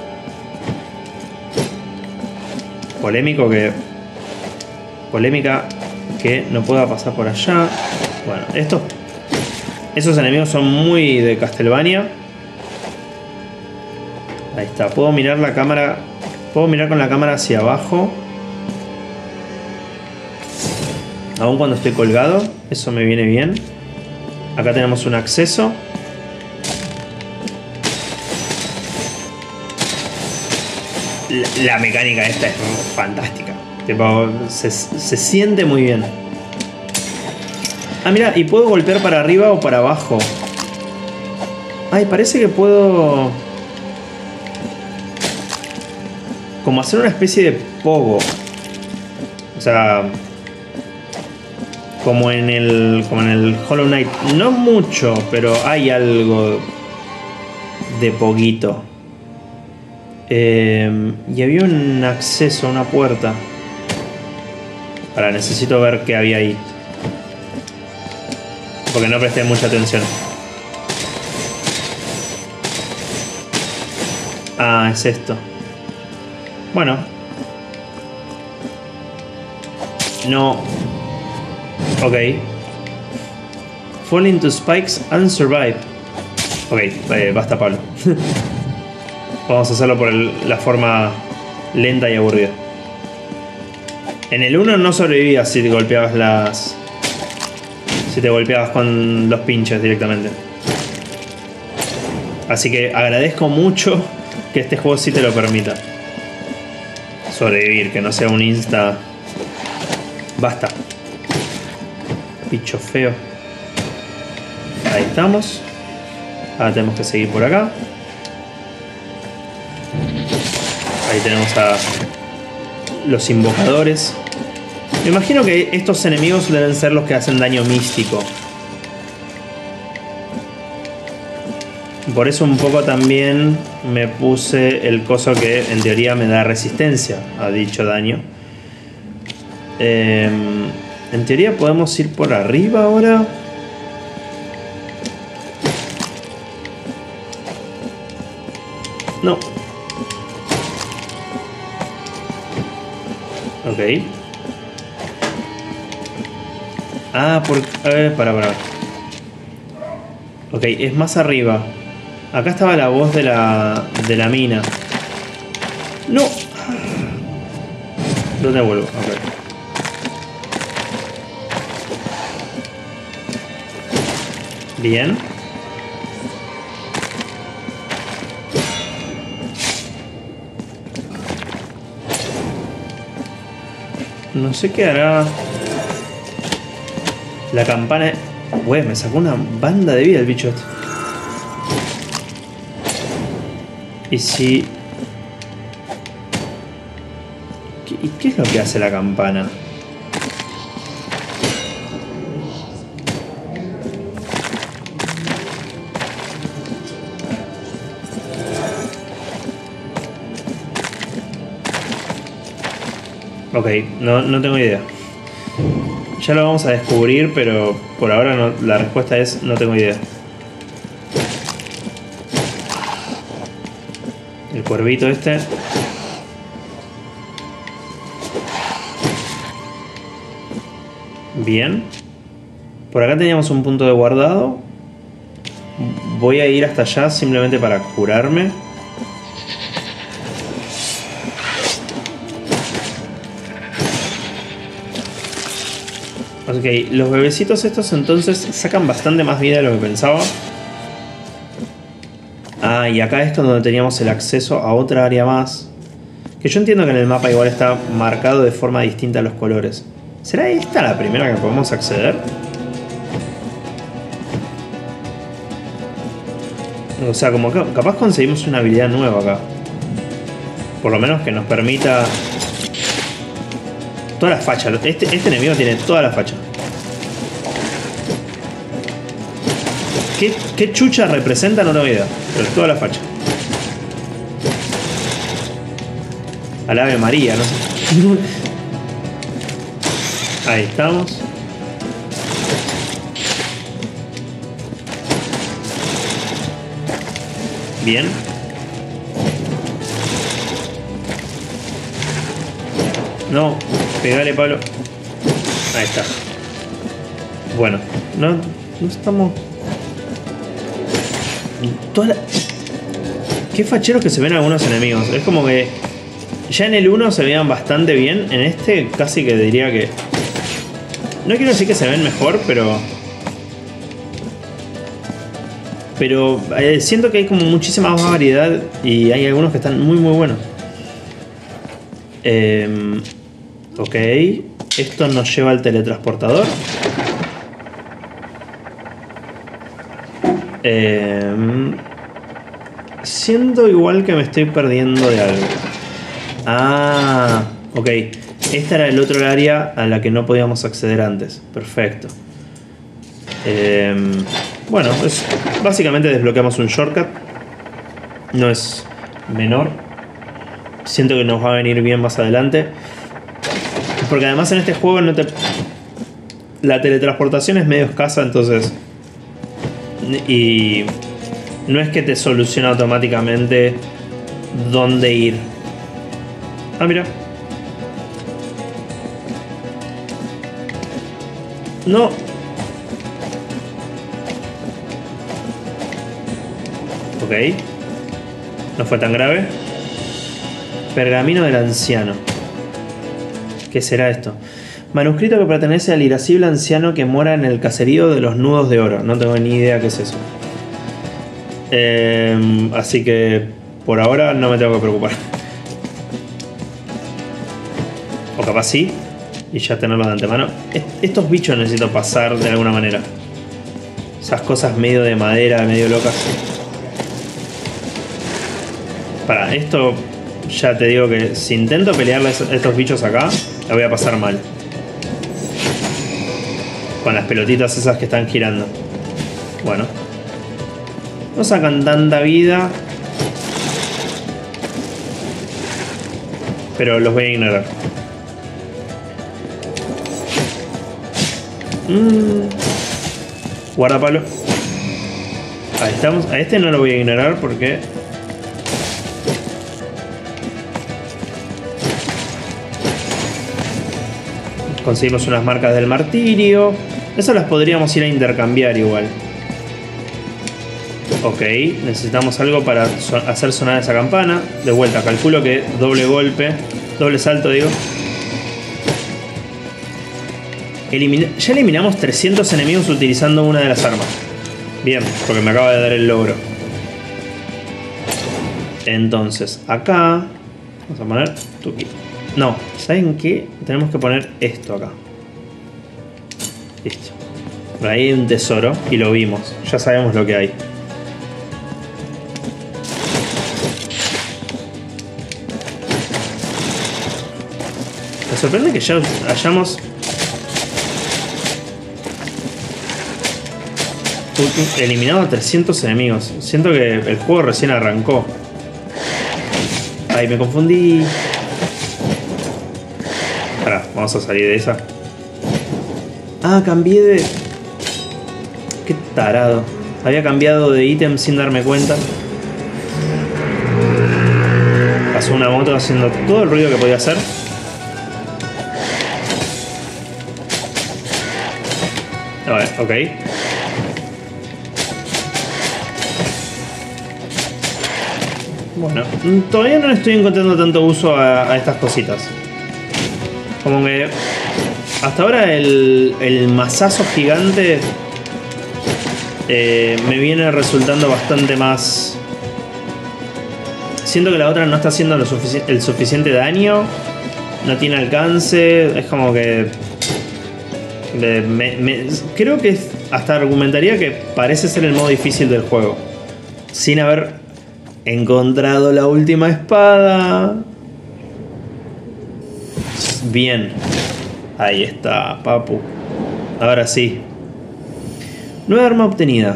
Polémica que no pueda pasar por allá. Bueno, esos enemigos son muy de Castlevania. Ahí está, puedo mirar la cámara. Puedo mirar con la cámara hacia abajo. Aún cuando estoy colgado. Eso me viene bien. Acá tenemos un acceso. La mecánica esta es fantástica. Tipo, se siente muy bien. Ah, mira, y puedo golpear para arriba o para abajo. Ay, parece que puedo... Como hacer una especie de pogo. O sea... Como en el Hollow Knight. No mucho, pero hay algo de poguito. Y había un acceso a una puerta. Ahora necesito ver qué había ahí. Porque no presté mucha atención. Ah, es esto. Bueno. No. Ok. Fall into spikes and survive. Ok, basta, Pablo. Vamos a hacerlo por la forma lenta y aburrida. En el 1 no sobrevivías si te golpeabas las... Si te golpeabas con los pinches directamente. Así que agradezco mucho que este juego sí te lo permita. Sobrevivir, que no sea un insta. Basta. Bicho feo. Ahí estamos. Ahora tenemos que seguir por acá. Ahí tenemos a los invocadores. Me imagino que estos enemigos deben ser los que hacen daño místico. Por eso un poco también me puse el coso que en teoría me da resistencia a dicho daño. En teoría podemos ir por arriba ahora. No. Ok. Ah, para. Ok, es más arriba. Acá estaba la voz de la mina. No. ¿Dónde vuelvo? Ok. Bien. No sé qué hará. La campana... Güey, me sacó una banda de vida el bicho este. Y si... ¿Qué es lo que hace la campana? Ok, no tengo idea. Ya lo vamos a descubrir, pero por ahora no, la respuesta es no tengo idea. El cuervito este. Bien. Por acá teníamos un punto de guardado. Voy a ir hasta allá simplemente para curarme. Ok, los bebecitos estos entonces sacan bastante más vida de lo que pensaba. Ah, y acá esto es donde teníamos el acceso a otra área más. Que yo entiendo que en el mapa igual está marcado de forma distinta los colores. ¿Será esta la primera que podemos acceder? O sea, como que capaz conseguimos una habilidad nueva acá. Por lo menos que nos permita... Toda la facha. Este enemigo tiene toda la facha. ¿Qué chucha representa? No tengo idea. Pero toda la facha. Al Ave María, no sé. Ahí estamos. Bien. No, pegale, Pablo. Ahí está. Bueno, no estamos... Qué facheros que se ven algunos enemigos. Es como que ya en el 1 se veían bastante bien. En este casi que diría que... No quiero decir que se ven mejor, pero siento que hay como muchísima más variedad y hay algunos que están muy buenos. Ok, esto nos lleva al teletransportador. Siento igual que me estoy perdiendo de algo. Ah, ok. Esta era el otro área a la que no podíamos acceder antes. Perfecto. Bueno, básicamente desbloqueamos un shortcut. No es menor. Siento que nos va a venir bien más adelante. Porque además en este juego la teletransportación es medio escasa, entonces Y no es que te soluciona automáticamente dónde ir. Ah, mira. No. Ok. No fue tan grave. Pergamino del anciano. ¿Qué será esto? Manuscrito que pertenece al irascible anciano que mora en el caserío de los nudos de oro. No tengo ni idea qué es eso. Así que por ahora no me tengo que preocupar. O capaz sí. Y ya tenerlo de antemano. Estos bichos necesito pasar de alguna manera. Esas cosas medio de madera, medio locas. Para esto ya te digo que si intento pelearle a estos bichos acá, la voy a pasar mal. Con las pelotitas esas que están girando. Bueno. No sacan tanta vida. Pero los voy a ignorar. Guardapalo. Ahí estamos. A este no lo voy a ignorar porque... conseguimos unas marcas del martirio. Esas las podríamos ir a intercambiar igual. Ok, necesitamos algo para hacer sonar esa campana. De vuelta, calculo que doble golpe, doble salto digo. Ya eliminamos 300 enemigos utilizando una de las armas. Bien, porque me acaba de dar el logro. Entonces, acá vamos a poner Tuki. No, ¿saben qué? Tenemos que poner esto acá. Listo. Por ahí hay un tesoro y lo vimos. Ya sabemos lo que hay. Me sorprende que ya hayamos... eliminado a 300 enemigos. Siento que el juego recién arrancó. Ay, me confundí. Pará, vamos a salir de esa. Ah, cambié de... Qué tarado. Había cambiado de ítem sin darme cuenta. Pasó una moto haciendo todo el ruido que podía hacer. A ver, ok. Bueno, todavía no le estoy encontrando tanto uso a estas cositas. Como que hasta ahora el mazazo gigante me viene resultando bastante más... Siento que la otra no está haciendo el suficiente daño. No tiene alcance. Es como que... creo que hasta argumentaría que parece ser el modo difícil del juego. Sin haber encontrado la última espada. Bien. Ahí está, papu. Ahora sí. Nueva arma obtenida.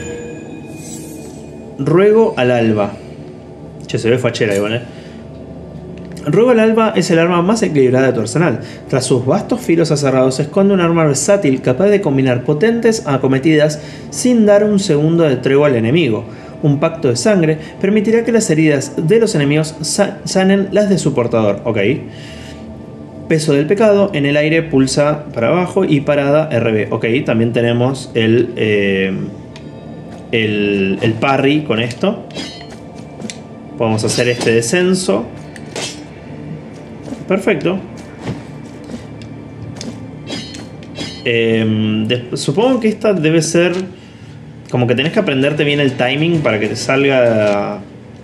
Ruego al alba. Che, se ve fachera igual, Ruego al alba es el arma más equilibrada de tu arsenal. Tras sus vastos filos aserrados se esconde un arma versátil capaz de combinar potentes acometidas sin dar un segundo de tregua al enemigo. Un pacto de sangre permitirá que las heridas de los enemigos sanen las de su portador. Ok. Peso del pecado, en el aire pulsa para abajo y parada RB. Ok, también tenemos el parry con esto. Podemos hacer este descenso. Perfecto. Supongo que esta debe ser... Como que tenés que aprenderte bien el timing para que te salga a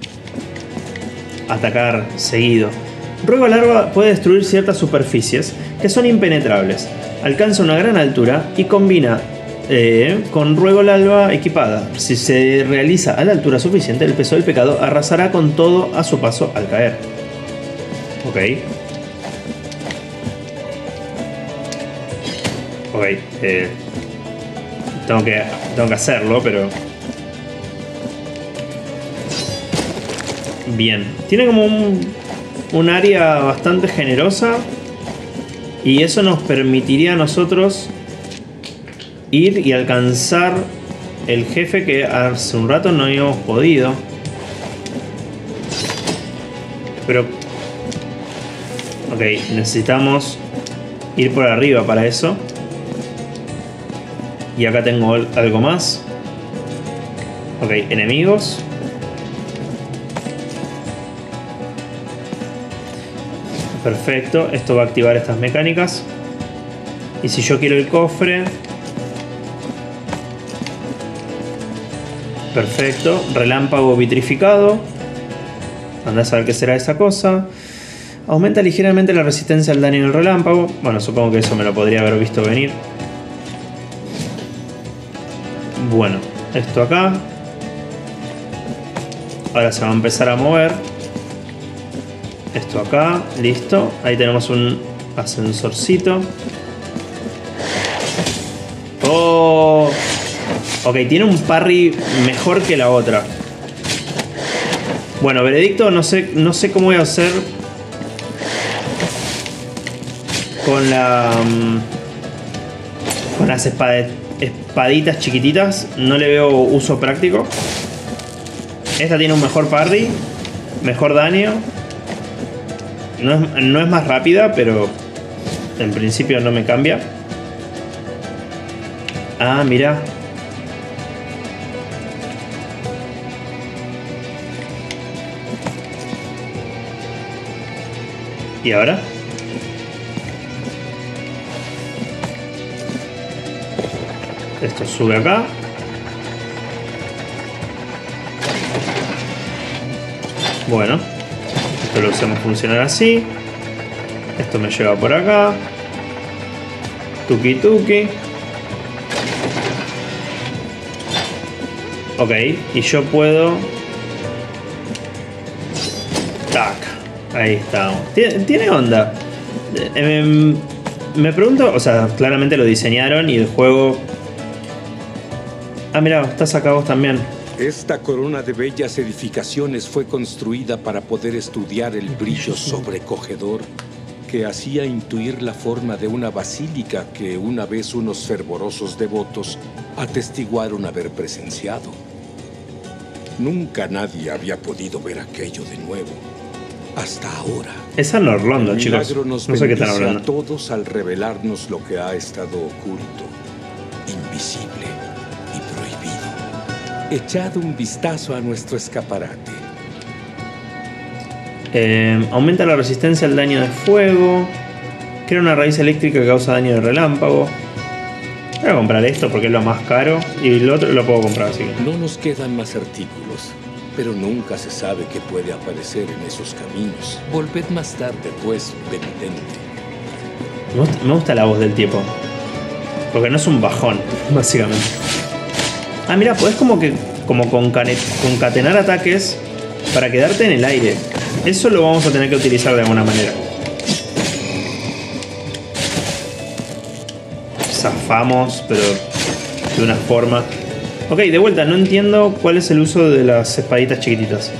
atacar seguido. Ruego al alba puede destruir ciertas superficies que son impenetrables. Alcanza una gran altura y combina con Ruego al alba equipada. Si se realiza a la altura suficiente, el peso del pecado arrasará con todo a su paso al caer. Ok. Ok. Tengo que hacerlo, pero... Bien. Tiene como un área bastante generosa. Y eso nos permitiría a nosotros ir y alcanzar el jefe que hace un rato no habíamos podido. Pero... ok, necesitamos ir por arriba para eso. Y acá tengo algo más. Ok, enemigos. Perfecto, esto va a activar estas mecánicas. Y si yo quiero el cofre... perfecto, relámpago vitrificado. Andá a saber qué será esa cosa. Aumenta ligeramente la resistencia al daño del relámpago. Bueno, supongo que eso me lo podría haber visto venir. Bueno, esto acá. Ahora se va a empezar a mover. Esto acá, listo. Ahí tenemos un ascensorcito. ¡Oh! Ok, tiene un parry mejor que la otra. Bueno, veredicto, no sé cómo voy a hacer con la... con las espaditas chiquititas. No le veo uso práctico. Esta tiene un mejor parry, mejor daño. No es más rápida, pero en principio no me cambia. Ah, mira. ¿Y ahora? Esto sube acá. Bueno, esto lo hacemos funcionar así. Esto me lleva por acá. Tuki tuki. Ok, y yo puedo... tac. Ahí estamos. Tiene onda. Me pregunto, o sea, claramente lo diseñaron y el juego... ah, mira, estás acá vos también. Esta corona de bellas edificaciones fue construida para poder estudiar el brillo sobrecogedor que hacía intuir la forma de una basílica que una vez unos fervorosos devotos atestiguaron haber presenciado. Nunca nadie había podido ver aquello de nuevo. Hasta ahora. Es en Orlando, chicos. No sé qué están hablando. A todos al revelarnos lo que ha estado oculto, invisible y prohibido. Echad un vistazo a nuestro escaparate. Aumenta la resistencia al daño de fuego. Crea una raíz eléctrica que causa daño de relámpago. Voy a comprar esto porque es lo más caro. Y lo otro lo puedo comprar así. No nos quedan más artículos, pero nunca se sabe qué puede aparecer en esos caminos. Volved más tarde, pues, penitente. Me gusta la voz del tipo. Porque no es un bajón, básicamente. Ah, mira, podés como concatenar ataques para quedarte en el aire. Eso lo vamos a tener que utilizar de alguna manera. Zafamos, pero de una forma... ok, de vuelta, no entiendo cuál es el uso de las espaditas chiquititas.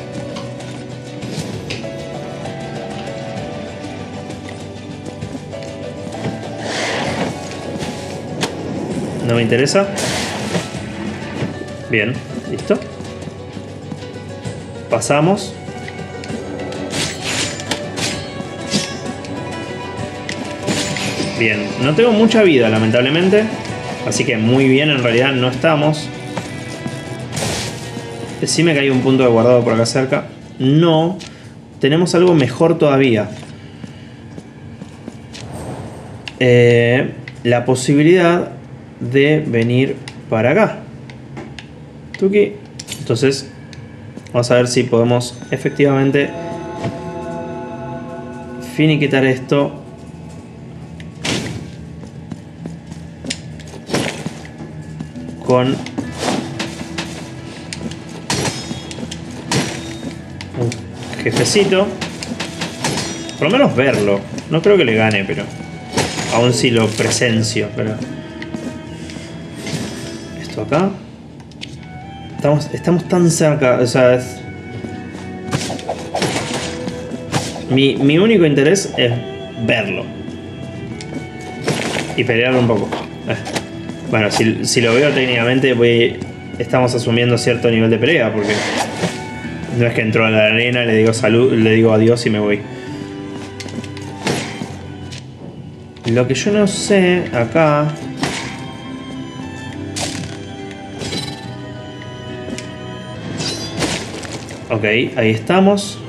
No me interesa. Bien, listo. Pasamos. Bien, no tengo mucha vida, lamentablemente. Así que muy bien, en realidad no estamos. Decime que hay un punto de guardado por acá cerca. No. Tenemos algo mejor todavía. La posibilidad de venir para acá. Tuki. Entonces, vamos a ver si podemos efectivamente finiquitar esto. Con un jefecito. Por lo menos verlo. No creo que le gane, pero aún si lo presencio. Pero esto acá. Estamos tan cerca. O sea, mi único interés es verlo y pelearlo un poco. Bueno, si lo veo técnicamente, estamos asumiendo cierto nivel de pelea, porque no es que entro a la arena, le digo salud, le digo adiós y me voy. Lo que yo no sé acá... Ok, ahí estamos.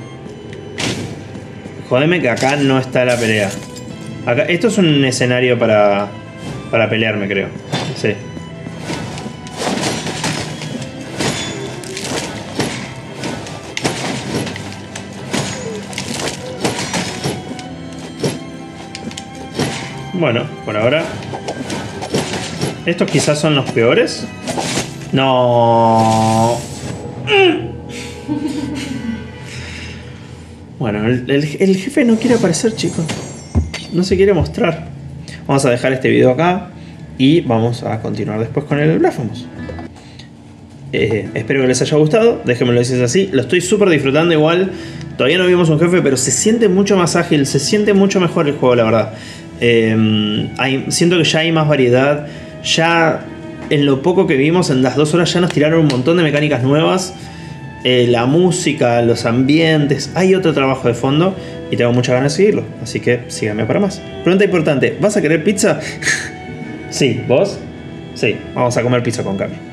Jodeme que acá no está la pelea. Acá, esto es un escenario para pelearme, creo. Sí. Bueno, por ahora... ¿Estos quizás son los peores? No. Bueno, el jefe no quiere aparecer, chicos. No se quiere mostrar. Vamos a dejar este video acá y vamos a continuar después con el Blasphemous. Espero que les haya gustado. Déjenmelo si es así. Lo estoy súper disfrutando igual. Todavía no vimos un jefe, pero se siente mucho más ágil. Se siente mucho mejor el juego, la verdad. Siento que ya hay más variedad. Ya en lo poco que vimos, en las 2 horas ya nos tiraron un montón de mecánicas nuevas. La música, los ambientes. Hay otro trabajo de fondo y tengo muchas ganas de seguirlo. Así que síganme para más. Pregunta importante: ¿vas a querer pizza? Sí, ¿vos? Sí, vamos a comer pizza con Cami.